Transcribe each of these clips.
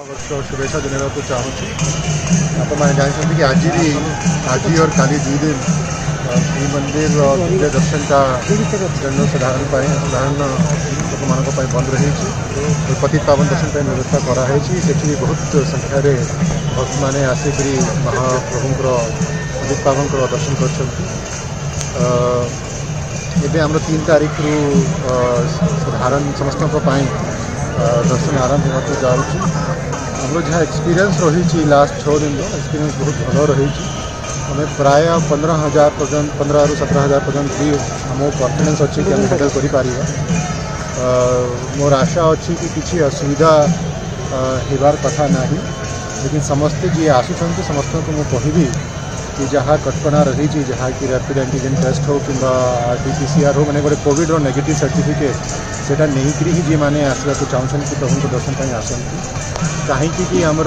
वर्ष शुभेच्छा देने चाहूँगी। आपने जानते कि आज और काली 2 दिन श्री मंदिर दिव्य दर्शन का साधारण लोक मान बंद रही पतित पावन दर्शन व्यवस्था कराई से बहुत संख्यार भक्त मैंने आसिक महाप्रभु पतित पावन दर्शन कर आम 3 तारीख रु साधारण समस्त दर्शन आरंभ होगा जाऊँगी। आम जहाँ एक्सपीरियंस रही लास्ट 6 दिन एक्सपीरियंस बहुत भल रही आम प्राय 15,000 पर्यंत 15 ରୁ 17,000 पर्यंत भी आम कॉन्फिडेंस अच्छी कि आम हैंडल कर मोर आशा अच्छी कि किसी असुविधा होबार कथा नहीं, लेकिन समस्ते जी आसुँच समस्त को मुझे कहबी कि जहाँ कटकणा रही जहाँ कि रैपिड एंटीजन टेस्ट हो कि RT-PCR हो मैंने गोटे कोविड नेगेटिव सर्टिफिकेट सेटा नहीं करी ही जी मैंने आसवा चाहूँ कि प्रभु दर्शन पर आसती कहीं आमर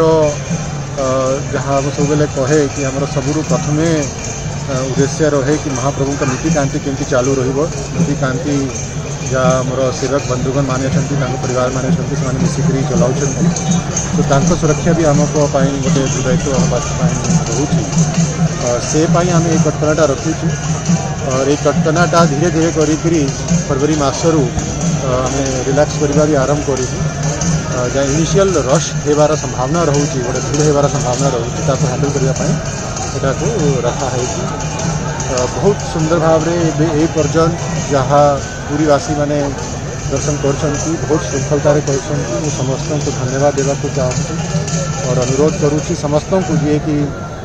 जहाँ सब बेले कहे कि आमर सबुरु प्रथमे उद्देश्य रहे कि महाप्रभु का नीतिकांति केमती चालू नीतिकांति जहाँ आमर सेवक बंधुगण माने परिवार माने मिसिक चलाऊँ तो सुरक्षा भी आम गोटे दायित्व रोचे से आम ये कटकणाटा रखीचु और ये कटकणाटा धीरे धीरे करी फरवरी मासरू आम रिलैक्स करवा भी आरंभ करूँ जहाँ इनिशियल रश होबार संभावना रोचे गोटे भीड़ होबार संभावना रोचे हैंडल करने रखा है। बहुत सुंदर भाव में पर्यंत जहाँ पूरीवासी मैंने दर्शन कर बहुत श्रृंखलतार कर समस्त को धन्यवाद देवा चाहूँ और अनुरोध करुँच समस्त को जी कि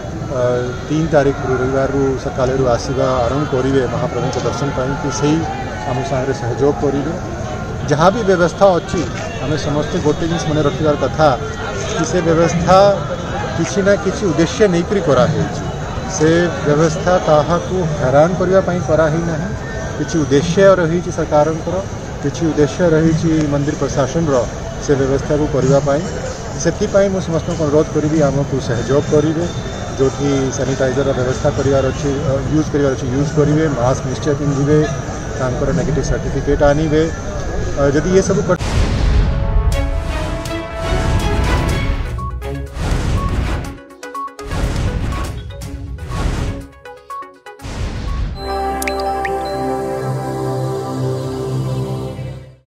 3 तारीख रविवार सकाल आसवा आरंभ करेंगे महाप्रभु के दर्शन पाई कि सही आम सागर सहयोग करेंगे। जहाँ भी व्यवस्था अच्छी आम समस्ते गोटे जिन मन रखार कथा कि से व्यवस्था किसी ना किसी उद्देश्य नहीं कराई से व्यवस्था ताहाकू हैरान करने कराही ना किसी उद्देश्य रही सरकार किसी उद्देश्य रही मंदिर प्रशासन से व्यवस्था को करने से मुझे समस्त को अनुरोध करी आमको सहयोग करेंगे जो सैनिटाइजर व्यवस्था करार अच्छी यूज करार अच्छी यूज करेंगे मास्क निश्चय पिंधे नेगेटिव सर्टिफिकेट आनिबे जदि ये सब